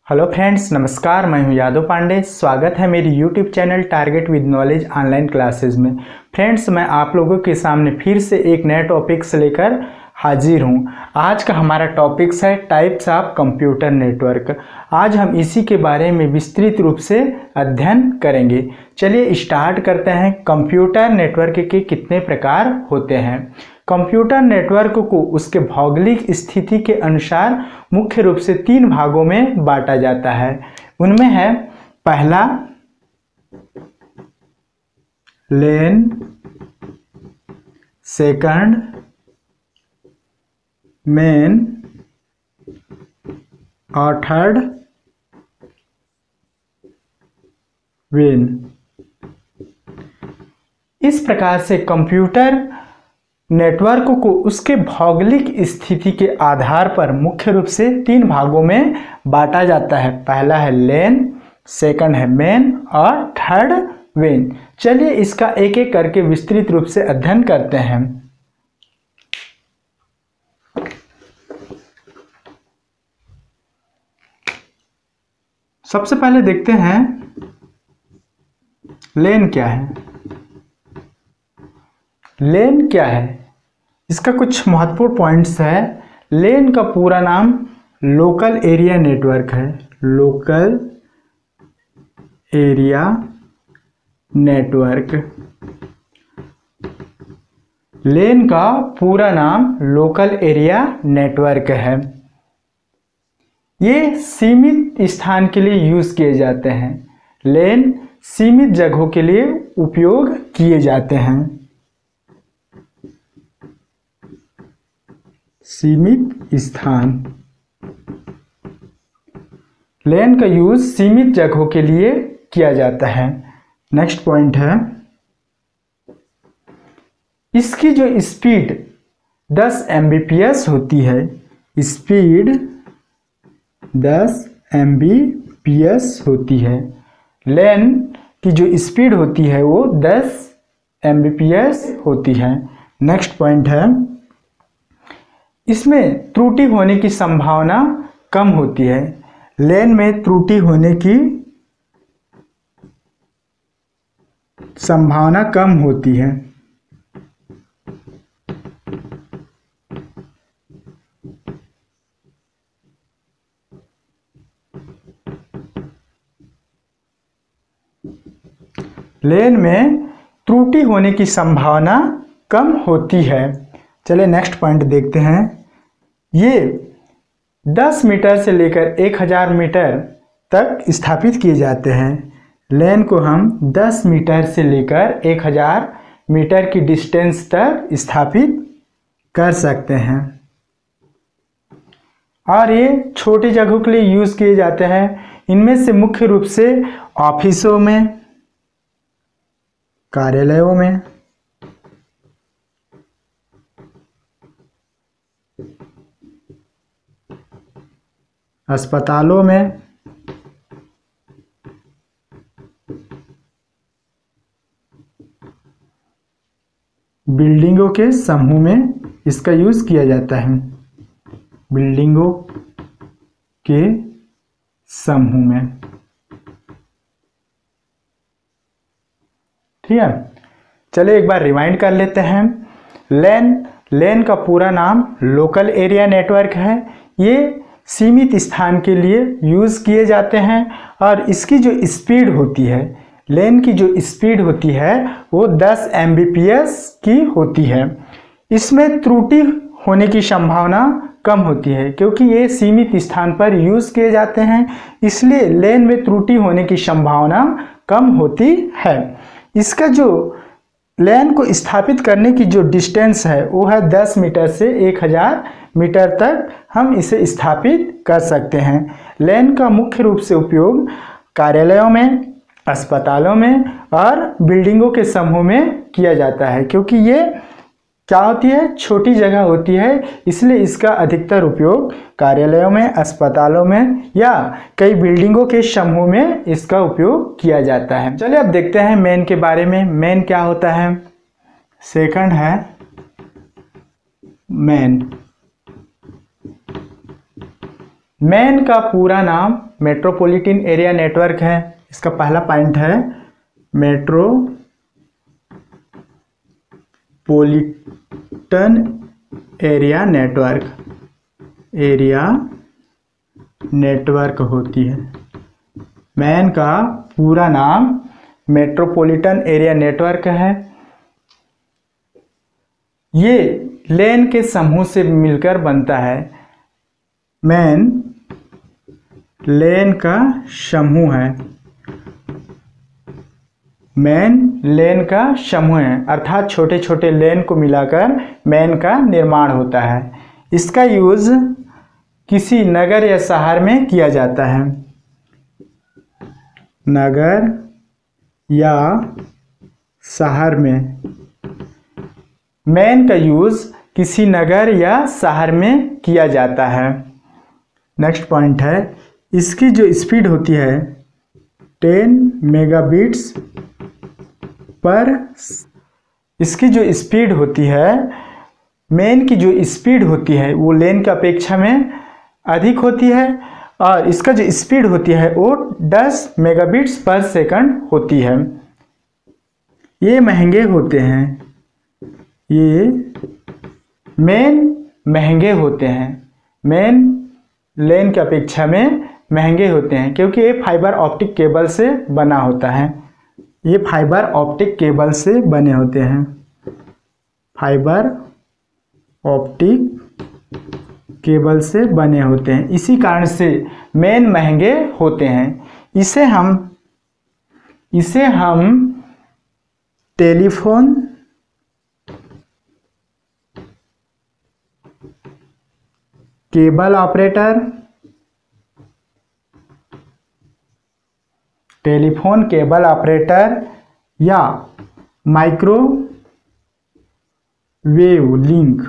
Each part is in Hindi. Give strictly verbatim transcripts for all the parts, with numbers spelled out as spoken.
हेलो फ्रेंड्स, नमस्कार। मैं हूं यादव पांडे। स्वागत है मेरी YouTube channel target with knowledge online classes में। फ्रेंड्स, मैं आप लोगों के सामने फिर से एक नए टॉपिक से लेकर हाजिर हूं। आज का हमारा टॉपिक्स है टाइप्स ऑफ कंप्यूटर नेटवर्क। आज हम इसी के बारे में विस्तृत रूप से अध्ययन करेंगे। चलिए स्टार्ट करते हैं। कंप्यूटर नेटवर्क के कितने प्रकार होते हैं? कंप्यूटर नेटवर्क को उसके भौगोलिक स्थिति के अनुसार मुख्य रूप से तीन भागों में बांटा जाता है। उनमें है पहला लेन, सेकंड मेन और थर्ड वेन। इस प्रकार से कंप्यूटर नेटवर्क को उसके भौगोलिक स्थिति के आधार पर मुख्य रूप से तीन भागों में बांटा जाता है। पहला है लेन, सेकंड है मेन और थर्ड वेन। चलिए इसका एक एक करके विस्तृत रूप से अध्ययन करते हैं। सबसे पहले देखते हैं लेन क्या है। लेन क्या है, इसका कुछ महत्वपूर्ण पॉइंट्स है। लेन का पूरा नाम लोकल एरिया नेटवर्क है। Local area network. लेन का पूरा नाम लोकल एरिया नेटवर्क है। ये सीमित स्थान के लिए यूज किए जाते हैं। लेन सीमित जगहों के लिए उपयोग किए जाते हैं। सीमित स्थान। लेन का यूज सीमित जगहों के लिए किया जाता है। नेक्स्ट पॉइंट है, इसकी जो स्पीड दस एम बी पी एस होती है। स्पीड दस एम बी पी एस होती है। लेन की जो स्पीड होती है वो दस एम बी पी एस होती है। नेक्स्ट पॉइंट है, इसमें त्रुटि होने की संभावना कम होती है। लेन में त्रुटि होने की संभावना कम होती है। लेन में त्रुटि होने की संभावना कम होती है। चलिए नेक्स्ट पॉइंट देखते हैं। ये दस मीटर से लेकर एक हज़ार मीटर तक स्थापित किए जाते हैं। लेन को हम दस मीटर से लेकर एक हज़ार मीटर की डिस्टेंस तक स्थापित कर सकते हैं। और ये छोटी जगहों के लिए यूज किए जाते हैं। इनमें से मुख्य रूप से ऑफिसों में, कार्यालयों में, अस्पतालों में, बिल्डिंगों के समूह में इसका यूज किया जाता है। बिल्डिंगों के समूह में। ठीक है, चलिए एक बार रिवाइंड कर लेते हैं। लेन लेन का पूरा नाम लोकल एरिया नेटवर्क है। ये सीमित स्थान के लिए यूज किए जाते हैं और इसकी जो स्पीड होती है, लेन की जो स्पीड होती है वो दस एम बी पी एस की होती है। इसमें त्रुटि होने की संभावना कम होती है क्योंकि ये सीमित स्थान पर यूज किए जाते हैं, इसलिए लेन में त्रुटि होने की संभावना कम होती है। इसका जो लेन को स्थापित करने की जो डिस्टेंस है वो है दस मीटर से एक हज़ार मीटर तक हम इसे स्थापित कर सकते हैं। लेन का मुख्य रूप से उपयोग कार्यालयों में, अस्पतालों में और बिल्डिंगों के समूह में किया जाता है क्योंकि ये क्या होती है, छोटी जगह होती है, इसलिए इसका अधिकतर उपयोग कार्यालयों में, अस्पतालों में या कई बिल्डिंगों के समूह में इसका उपयोग किया जाता है। चलिए अब देखते हैं मेन के बारे में। मेन क्या होता है? सेकंड है मेन। मेन का पूरा नाम मेट्रोपॉलिटन एरिया नेटवर्क है। इसका पहला पॉइंट है metropolitan area network, area network होती है। मैन का पूरा नाम मेट्रोपॉलिटन एरिया नेटवर्क है। ये लेन के समूह से मिलकर बनता है। मैन लेन का समूह है, मैन लेन का समूह है, अर्थात छोटे छोटे लेन को मिलाकर मैन का निर्माण होता है। इसका यूज किसी नगर या शहर में किया जाता है। नगर या शहर में मैन का यूज किसी नगर या शहर में किया जाता है। नेक्स्ट पॉइंट है, इसकी जो स्पीड होती है टेन मेगाबिट्स पर, इसकी जो स्पीड होती है, मैन की जो स्पीड होती है वो लेन की अपेक्षा में अधिक होती है और इसका जो स्पीड होती है वो दस मेगाबिट्स पर सेकंड होती है। ये महंगे होते हैं, ये मैन महंगे होते हैं, मैन लेन की अपेक्षा में महंगे होते हैं क्योंकि ये फाइबर ऑप्टिक केबल से बना होता है। ये फाइबर ऑप्टिक केबल से बने होते हैं, फाइबर ऑप्टिक केबल से बने होते हैं, इसी कारण से मैन महंगे होते हैं। इसे हम इसे हम telephone cable operator, telephone cable operator या माइक्रोवेव लिंक,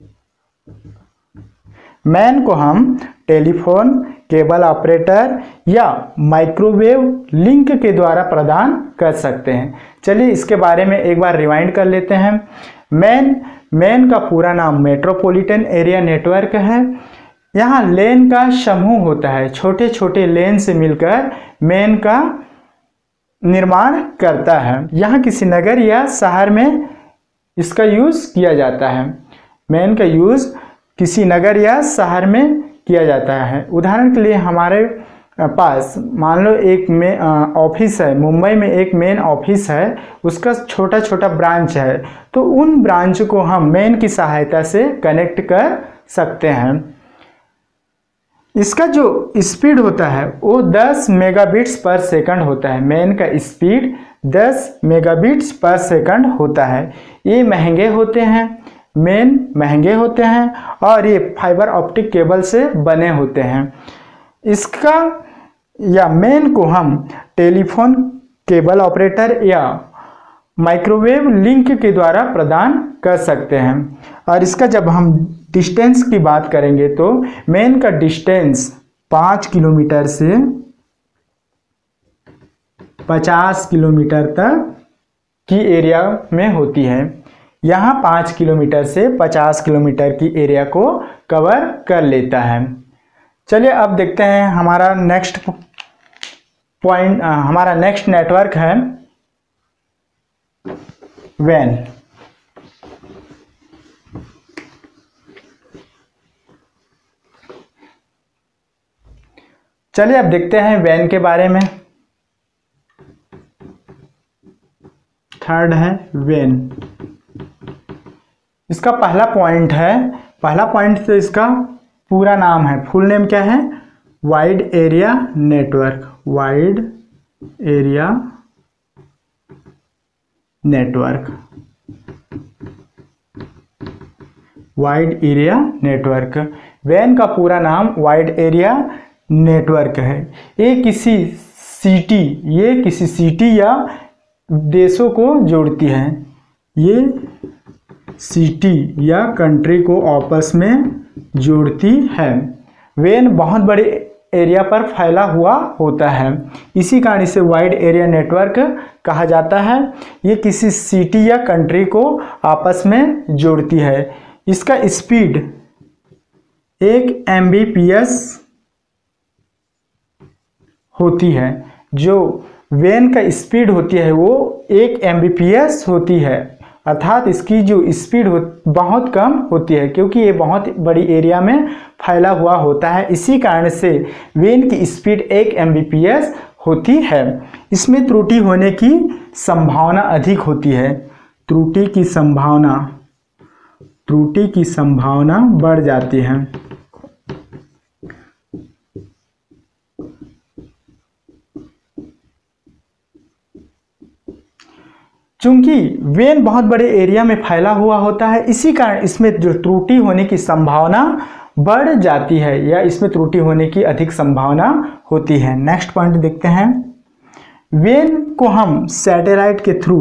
मैन को हम टेलीफोन केबल ऑपरेटर या माइक्रोवेव लिंक के द्वारा प्रदान कर सकते हैं। चलिए इसके बारे में एक बार रिवाइंड कर लेते हैं। मैन मैन का पूरा नाम मेट्रोपॉलिटन एरिया नेटवर्क है। यहाँ लेन का समूह होता है, छोटे छोटे लेन से मिलकर मैन का निर्माण करता है। यहाँ किसी नगर या शहर में इसका यूज़ किया जाता है। मैन का यूज़ किसी नगर या शहर में किया जाता है। उदाहरण के लिए हमारे पास मान लो एक में ऑफिस है, मुंबई में एक मेन ऑफिस है, उसका छोटा छोटा ब्रांच है, तो उन ब्रांच को हम मैन की सहायता से कनेक्ट कर सकते हैं। इसका जो स्पीड होता है वो दस मेगाबिट्स पर सेकंड होता है। मैन का स्पीड दस मेगाबिट्स पर सेकंड होता है। ये महंगे होते हैं, मैन महंगे होते हैं और ये फाइबर ऑप्टिक केबल से बने होते हैं। इसका या मैन को हम टेलीफोन केबल ऑपरेटर या माइक्रोवेव लिंक के द्वारा प्रदान कर सकते हैं। और इसका जब हम डिस्टेंस की बात करेंगे तो मैन का डिस्टेंस पाँच किलोमीटर से पचास किलोमीटर तक की एरिया में होती है। यहाँ पाँच किलोमीटर से पचास किलोमीटर की एरिया को कवर कर लेता है। चलिए अब देखते हैं हमारा नेक्स्ट पॉइंट, हमारा नेक्स्ट नेटवर्क है वैन। चलिए अब देखते हैं वैन के बारे में। थर्ड है वैन। इसका पहला पॉइंट है, पहला पॉइंट तो इसका पूरा नाम है, फुल नेम क्या है, wide area network, wide area network, wide area network. वैन का पूरा नाम वाइड एरिया नेटवर्क है। ये किसी सिटी ये किसी सिटी या देशों को जोड़ती है। ये सिटी या कंट्री को आपस में जोड़ती है। वैन बहुत बड़े एरिया पर फैला हुआ होता है, इसी कारण इसे वाइड एरिया नेटवर्क कहा जाता है। ये किसी सिटी या कंट्री को आपस में जोड़ती है। इसका स्पीड एक एम बी पी एस होती है। जो वेन का स्पीड होती है वो एक एम बी पी एस होती है, अर्थात इसकी जो स्पीड हो बहुत कम होती है, क्योंकि ये बहुत बड़ी एरिया में फैला हुआ होता है। इसी कारण से वेन की स्पीड एक एम बी पी एस होती है। इसमें त्रुटि होने की संभावना अधिक होती है। त्रुटि की संभावना त्रुटि की संभावना बढ़ जाती है। चूंकि वेन बहुत बड़े एरिया में फैला हुआ होता है, इसी कारण इसमें जो त्रुटि होने की संभावना बढ़ जाती है या इसमें त्रुटि होने की अधिक संभावना होती है। नेक्स्ट पॉइंट देखते हैं। वेन को हम सैटेलाइट के थ्रू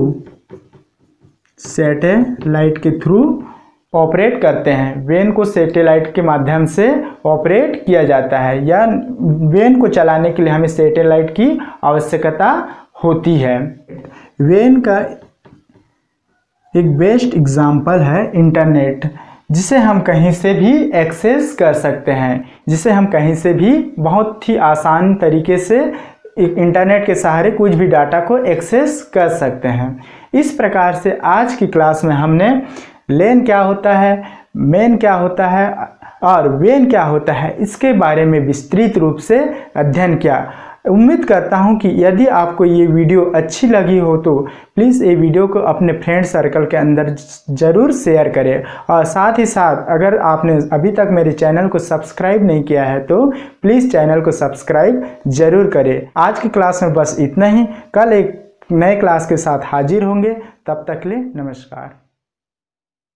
सैटेलाइट के थ्रू ऑपरेट करते हैं। वेन को सैटेलाइट के माध्यम से ऑपरेट किया जाता है, या वेन को चलाने के लिए हमें सैटेलाइट की आवश्यकता होती है। वेन का एक बेस्ट एग्जाम्पल है इंटरनेट, जिसे हम कहीं से भी एक्सेस कर सकते हैं, जिसे हम कहीं से भी बहुत ही आसान तरीके से इंटरनेट के सहारे कुछ भी डाटा को एक्सेस कर सकते हैं। इस प्रकार से आज की क्लास में हमने लेन क्या होता है, मेन क्या होता है और वेन क्या होता है, इसके बारे में विस्तृत रूप से अध्ययन किया। उम्मीद करता हूं कि यदि आपको ये वीडियो अच्छी लगी हो तो प्लीज़ ये वीडियो को अपने फ्रेंड सर्कल के अंदर ज़रूर शेयर करें, और साथ ही साथ अगर आपने अभी तक मेरे चैनल को सब्सक्राइब नहीं किया है तो प्लीज़ चैनल को सब्सक्राइब ज़रूर करें। आज की क्लास में बस इतना ही। कल एक नए क्लास के साथ हाजिर होंगे, तब तक के लिए नमस्कार।